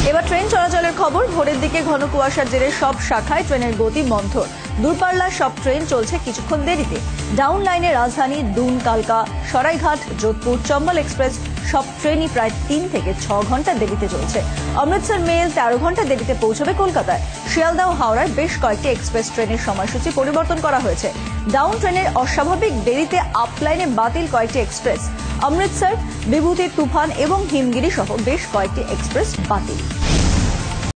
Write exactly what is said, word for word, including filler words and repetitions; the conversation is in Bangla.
এবার ট্রেন চলাচলের খবর। ভোরের দিকে ঘন কুয়াশার জেরে সব শাখায় ট্রেনের গতি মন্থর। দূরপাল্লার সব ট্রেন চলছে কিছুক্ষণ দেরিতে। ডাউন লাইনে রাজধানী, দুন, কালকা, সরাইঘাট, যোধপুর, চম্বল এক্সপ্রেস সব ট্রেনই প্রায় তিন থেকে ছ ঘন্টা দেরিতে চলছে। অমৃতসর মেল তেরো ঘন্টা দেরিতে পৌঁছবে কলকাতায়। শিয়ালদা ও হাওড়ার বেশ কয়েকটি এক্সপ্রেস ট্রেনের সময়সূচি পরিবর্তন করা হয়েছে। ডাউন ট্রেনের অস্বাভাবিক দেরিতে আপ লাইনে বাতিল কয়েকটি এক্সপ্রেস। অমৃতসর, বিভূতি, তুফান এবং হিমগিরি সহ বেশ কয়েকটি এক্সপ্রেস বাতিল।